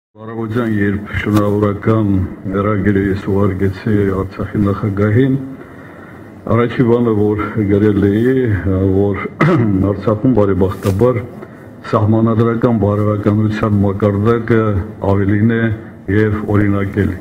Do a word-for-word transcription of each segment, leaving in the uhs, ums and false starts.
Բարոյական երբ շնորհավորական վերագիրը ես ուղարկեցի Արցախի նախագահին, առաջի բանը որ գրել էի, որ Արցախում բարեբախտաբար սահմանադրական բարոյականության մակարդակը ավելին է եւ օրինակելի։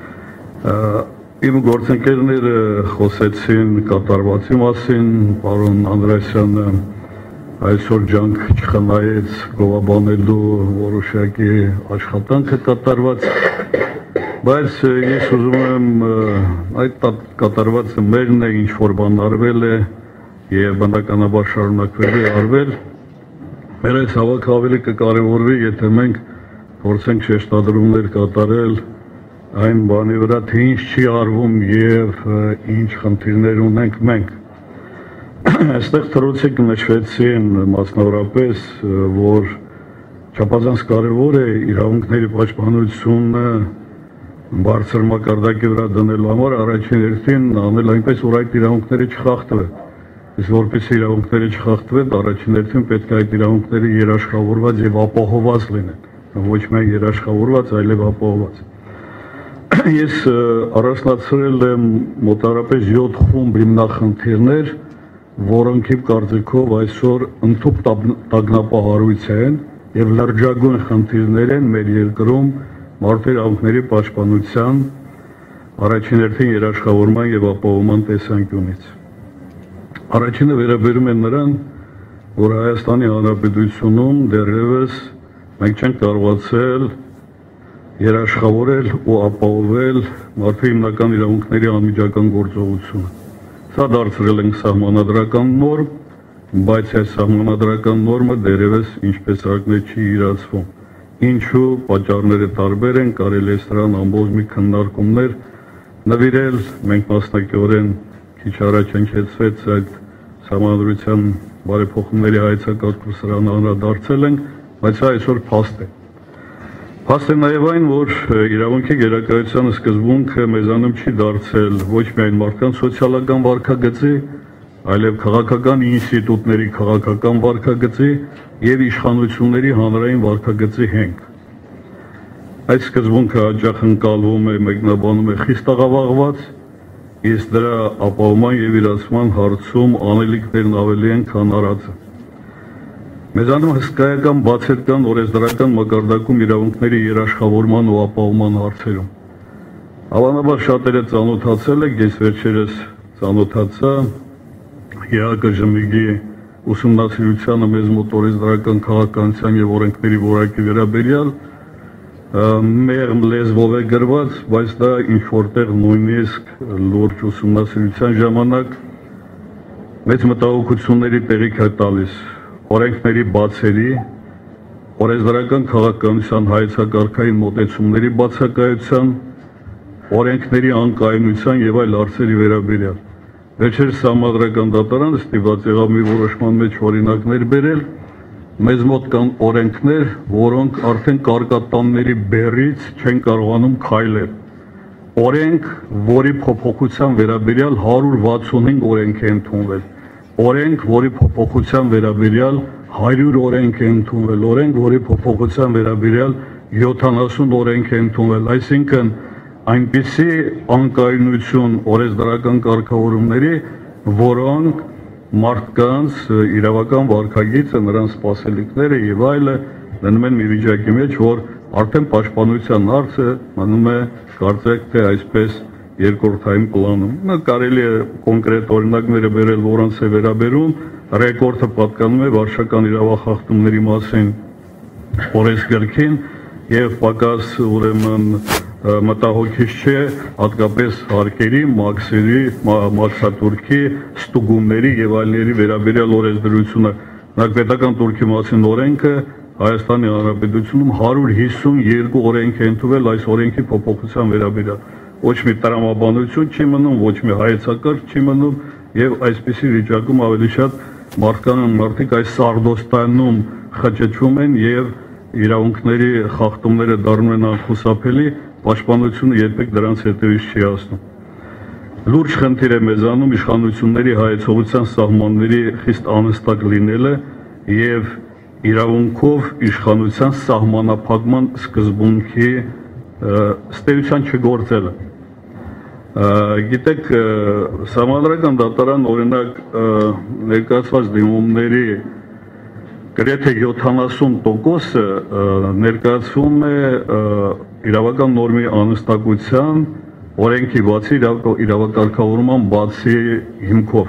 Իմ գործընկերները խոսեցին կատարվածի մասին, պարոն Անդրեասյանը այսօր ջանք չխնայեց գովաբանելու որոշակի աշխատանքը կատարված, բայց ես ուզում եմ այդ կատարվածը մերն է, ինչ որ բան արվել է եւ բնականաբար շարունակվել է արվել, մեր այս հավաքը ավելի կկարևորվի, եթե մենք փորձենք շեշտադրումներ կատարել այն բանի վրա, թե ինչ չի արվում եւ ինչ խնդիրներ ունենք մենք։ Այստեղ թռուցիկ նշվեցին մասնավորապես, որ չափազանց կարևոր է իրավունքների պաշտպանությունը բարձր մակարդակի վրա դնելու համար առաջին հերթին անել այնպես, որ այդ իրավունքները չխախտվեն։ Իսկ որպեսզի իրավունքները չխախտվեն, առաջին հերթին պետք է այդ իրավունքները երաշխավորված եւ ապահովված լինեն, ոչ միայն երաշխավորված, այլև ապահովված։ Ես առանձնացրել եմ մոտավորապես յոթ խումբ հիմնախնդիրներ, որոնք իմ կարծիքով այսօր ընդհանուր տագնապահարույց են եւ լրջագույն խնդիրներ են մեր երկրում մարդու իրավունքների պաշտպանության առաջին հերթին երաշխավորման եւ ապահովման տեսանկյունից։ Առաջինը վերաբերում է նրան, որ Հայաստանի Հանրապետությունում դեռևս մենք չենք կարողացել երաշխավորել ու ապահովել մարդու հիմնական իրավունքների անմիջական գործողությունը։ Սա դարձրել ենք սահմանադրական նորմ, բայց այս սահմանադրական նորմը դեռևս ինչպես ակն է չի իրացվում։ Ինչու պատճառները տարբեր են, կարելի է սրան ամբողջ մի քննարկումներ նվիրել, մենք մասնակիորեն քիչ առաջ հնչեցվեց այդ սահմանադրության բարեփոխումների հայեցակարգով սրան անդրադարձել ենք, բայց սա այսօր փաստ է։ Փաստ է նաև այն, որ իրավունքի գերակայության սկզբունքը մեզանում չի դարձել ոչ միայն մարդկանց սոցիալական վարքագծի, այլև քաղաքական ինստիտուտների քաղաքական վարքագծի եւ իշխանությունների հանրային վարքագծի հենք։ Այդ սկզբունքը հաճախ ընկալվում է, մեկնաբանում է խիստ աղավաղված, իսկ դրա ապահովման եւ իրացման հարցում անելիքներն ավելի են, քան արածը։ Մեզանում հսկայական բացեր կան օրենսդրական մակարդակում իրավունքների երաշխավորման ու ապահովման հարցերում։ Հավանաբար շատերը ծանոթացել եք, ես վերջերս ծանոթացա ԵԱԿ-ԺՄԻԳ-ի ուսումնասիրությանը մեզ մոտ օրենսդրական քաղաքականության եւ օրենքների որակի վերաբերյալ մեղմ լեզվով է գրված, բայց դա ինչ որտեղ նույնիսկ լուրջ ուսումնասիրության ժամանակ մեծ մտահոգությունների տեղիք է տալիս։ Օրենքների բացերի, օրենսդրական քաղաքականության հայեցակարգային մոտեցումների բացակայության, օրենքների անկայունության եւ այլ հարցերի վերաբերյալ։ Վերջերս Սահմանադրական դատարանը ստիպված եղավ մի որոշման մեջ օրինակներ բերել, մեզ մոտ կան օրենքներ, որոնք արդեն կարկատանների բեռից չեն կարողանում քայլել։ Օրենք, որի փոփոխության վերաբերյալ հարյուր վաթսունհինգ օրենք է ընդունվել։ Օրենք, որի փոփոխության վերաբերյալ հարյուր օրենք է ընդունվել, օրենք, որի փոփոխության վերաբերյալ յոթանասուն օրենք է ընդունվել, այսինքն այնպիսի անկայունություն օրենսդրական կարգավորումների, որոնք մարդկանց իրավական վարքագիծը, նրանց սպասելիքները եւ այլը դնում են մի վիճակի մեջ, որ արդեն պաշտպանության հարցը մնում է կարծեք թե այսպես երկրորդային պլանում։ Կարելի է կոնկրետ օրինակները բերել, որոնց է վերաբերում, ռեկորդը պատկանում է վարչական իրավախախտումների մասին օրենսգրքին եւ պակաս ուրեմն մտահոգիչ չէ հատկապես հարկերի, մաքսերի, մաքսատուրքի, ստուգումների եւ այլների վերաբերյալ օրենսդրությունը։ Պետական տուրքի մասին օրենքը Հայաստանի Հանրապետությունում հարյուր հիսունյոթ օրենք է ընդունվել այս օրենքի փոփոխության վերաբերյալ։ Ոչ մի տրամաբանություն չի մնում, ոչ մի հայեցակարգ չի մնում եւ այսպիսի վիճակում ավելի շատ մարդկանց մարդիկ այս սարդոստանում խճճվում են եւ իրավունքների խախտումները դառնում են անխուսափելի, պաշտպանությունը երբեք դրանց հետևից չի հասնում։ Լուրջ խնդիր է մեզանում իշխանությունների հայեցողության սահմանների խիստ անհստակ լինելը եւ իրավունքով իշխանության սահմանափակման սկզբունքի ստեյության չգործելը։ Գիտեք, Սահմանադրական դատարան օրինակ ներկայացված դիմումների գրեթե յոթանասուն տոկոսը ներկայացվում է իրավական նորմի անհստակության, օրենքի բացի, իրավակարգավորման բացի հիմքով։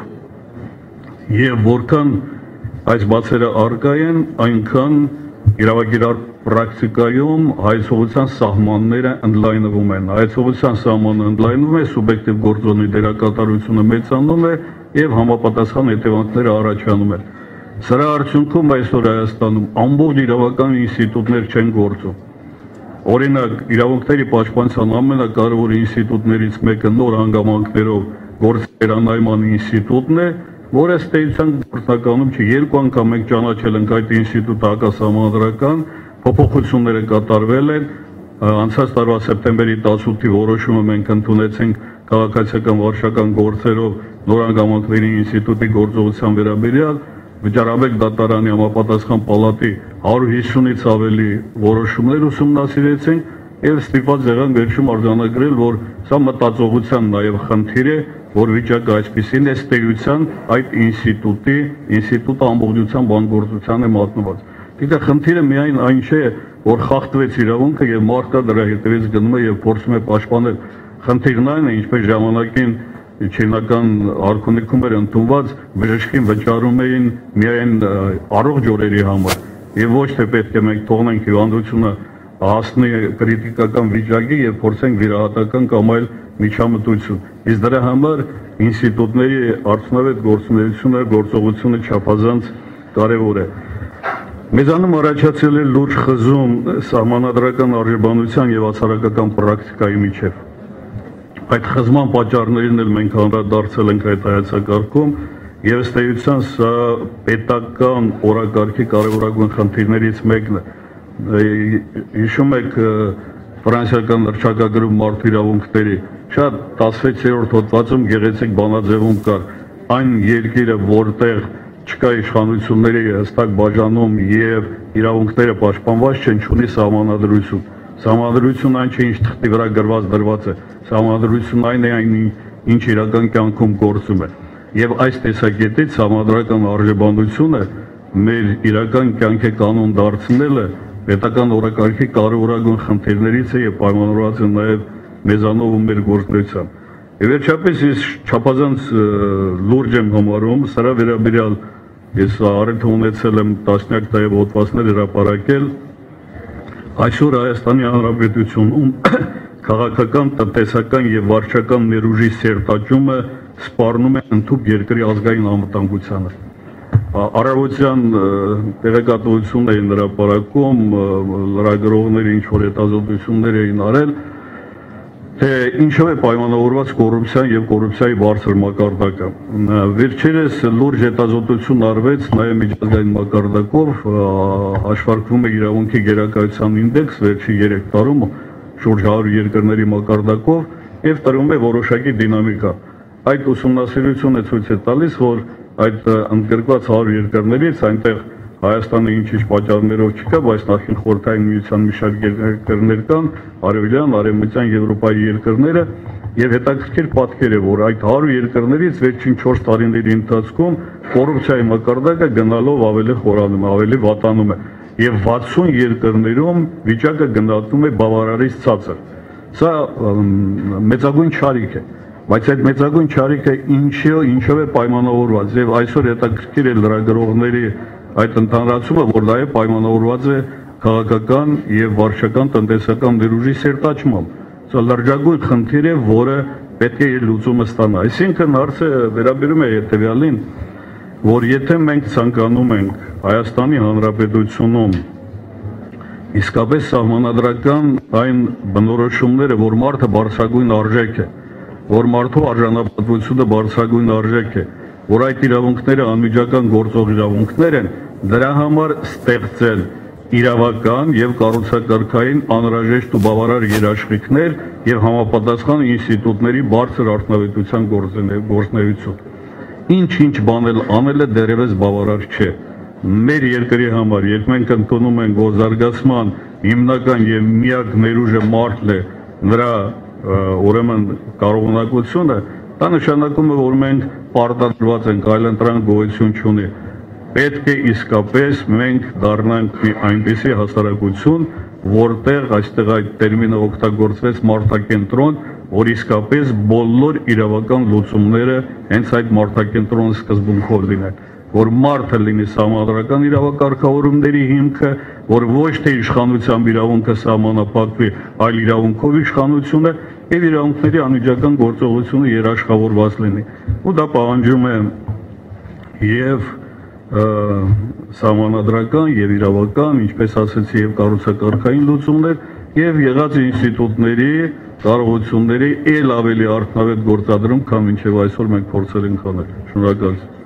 Եվ որքան այս բացերը առկա են, այնքան իրավագիտար պրակտիկայում հայցողության սահմանները ընդլայնվում են։ Հայցողության սահմանը ընդլայնվում է, սուբյեկտիվ գործոնի դերակատարությունը մեծանում է եւ համապատասխան հետևանքները առաջանում են։ Սրա արդյունքում այսօր Հայաստանում ամբողջ իրավական ինստիտուտներ չեն գործում։ Օրինակ, իրավունքների պաշտպանության ամենակարևոր ինստիտուտներից մեկը նոր հանգամանքներով գործերանայման ինստիտուտն է, որը ըստ էության գործնականում չի, երկու անգամ մենք ճանաչել ենք այդ ինստիտուտը հակասահմանադրական, փոփոխությունները կատարվել են, անցած տարվա սեպտեմբերի տասնութի որոշումը մենք ընդունեցինք քաղաքացիական վարչական գործերով նոր հանգամանքների ինստիտուտի գործողության վերաբերյալ, Վճարաբեկ դատարանի համապատասխան պալատի հարյուր հիսունից ավելի որոշումներ ուսումնասիրեցինք եւ ստիպված եղանք վերջում արձանագրել, որ սա մտածողության նաեւ խնդիր է, որ վիճակը այսպեսին է ստեյության այդ ինստիտուտի, ինստիտուտը ամբողջության բանգործության է մատնված։ Դիտա խնդիրը միայն այն չէ, որ խախտվեց իրավունքը եւ մարդը դրա հետևից գնում է եւ փորձում է պաշտպանել։ Խնդիրն այն է, ինչպես ժամանակին Չինական արքունիքում էր ընդունված, բժշկին վճարում էին միայն առողջ օրերի համար եւ ոչ թե պետք է մենք թողնենք հիվանդությունը հասնի կրիտիկական վիճակի եւ փորձենք վիրահատական կամ այլ միջամտություն։ Իսկ դրա համար ինստիտուտների արդյունավետ գործունեությունը, գործողությունը չափազանց կարեւոր է։ Մեզանում առաջացել է լուրջ խզում սահմանադրական արժեբանության եւ հասարակական պրակտիկայի միջեւ։ Այդ խզման պատճառներին էլ մենք անդրադարձել ենք այդ հայեցակարգում եւ ըստ էության սա պետական օրակարգի կարևորագույն խնդիրներից մեկն է։ Հիշում եք ֆրանսիական հռչակագրում մարդու իրավունքների շատ տասնվեցերորդ հոդվածում գեղեցիկ բանաձևում կար այն երկիրը, որտեղ չկա իշխանությունների հստակ բաժանում եւ իրավունքները պաշտպանված չեն, չունի սահմանադրություն։ Սահմանադրությունն այն չէ, ինչ թղթի վրա գրված դրված է, սահմանադրությունն այն է, այն ինչ իրական կյանքում գործում է։ Եվ այս տեսակետից սահմանադրական արժեբանությունը մեր իրական կյանքի կանոն դարձնելը պետական օրակարգի կարևորագույն խնդիրներից է եւ պայմանավորված է նաեւ մեզանով ու մեր գործունեությամբ։ Եվ վերջապես ես չափազանց լուրջ եմ համարում, սրա վերաբերյալ ես առիթ ունեցել եմ տասնյակ նաև հոդվածներ հրապարակել։ Այսօր Հայաստանի Հանրապետությունում քաղաքական, տնտեսական եւ վարչական ներուժի սերտաճումը սպառնում է ընդհանուր երկրի ազգային անվտանգությանը։ Առավոտյան տեղեկատվություն էին հրապարակում, լրագրողները ինչ որ հետազոտություններ էին արել, թե ինչով է պայմանավորված կոռուպցիան եւ կոռուպցիայի բարձր մակարդակը։ Վերջերս լուրջ հետազոտություն արվեց նաեւ միջազգային մակարդակով, հաշվարկվում է իրավունքի գերակայության ինդեքս վերջի երեք տարում շուրջ հարյուր երկրների մակարդակով եւ տրվում է որոշակի դինամիկա։ Այդ ուսումնասիրությունը ցույց է տալիս, որ այդ ընդգրկված հարյուր երկրներից այնտեղ Հայաստանը ինչ-ինչ պատճառներով չկա, բայց նախին խորհրդային միության մի շարք երկրներ կան, արևելյան, արևմտյան Եվրոպայի երկրները, եւ հետաքրքիր պատկեր է, որ այդ հարյուր երկրներից վերջին չորս տարիների ընթացքում կոռուպցիայի մակարդակը գնալով ավելի խորանում է, ավելի վատանում է, եւ վաթսուն երկրներում վիճակը գնահատվում է բավարարից ցածր։ Սա մեծագույն չարիք է, բայց այդ մեծագույն չարիքը ինչի ինչով է պայմանավորված, եւ այսօր հետաքրքիր է լրագրողների այդ ընդհանրացումը, որ դա է պայմանավորված է քաղաքական եւ վարչական տնտեսական ներուժի սերտաճմամբ։ Սա լրջագույն խնդիր է, որը պետք է իր լուծումը ստանա։ Այսինքն հարցը վերաբերում է հետեւյալին, որ եթե մենք ցանկանում ենք Հայաստանի Հանրապետությունում իսկապես սահմանադրական այն բնորոշումները, որ մարդը բարձրագույն արժեք է, որ մարդու արժանապատվությունը բարձրագույն արժեք է, որ այդ իրավունքները անմիջական գործող իրավունքներ են, դրա համար ստեղծել իրավական եւ կառուցակարգային անհրաժեշտ ու բավարար երաշխիքներ եւ համապատասխան ինստիտուտների բարձր արդյունավետության գործունեություն։ Ինչ-ինչ բանել անելը դեռևս բավարար չէ։ մեր երկրի համար, երբ մենք ընդունում ենք, որ զարգացման հիմնական եւ միակ ներուժը մարդն է, նրա ուրեմն կարողունակությունը, դա նշանակում է, որ մենք պարտադրված ենք, այլընտրանք գոյություն չունի։ Պետք է իսկապես մենք դառնանք մի այնպիսի հասարակություն, որտեղ այստեղ այդ տերմինը օգտագործվեց մարդակենտրոն, որ իսկապես բոլոր իրավական լուծումները հենց այդ մարդակենտրոն սկզբունքով լինեն, որ մարդը լինի սահմանադրական իրավակարգավորումների հիմքը, որ ոչ թե իշխանությամբ իրավունքը սահմանափակվի, այլ իրավունքով իշխանությունը եւ իրավունքների անմիջական գործողությունը երաշխավորված լինի։ Ու դա պահանջում է եւ սահմանադրական եւ իրավական, ինչպես ասեցի, եւ կառուցակարգային լուծումներ եւ եղած ինստիտուտների կարողությունների ել ավելի արդյունավետ գործադրում, քան մինչեւ այսօր մենք փորձել ենք անել։ Շնորհակալություն։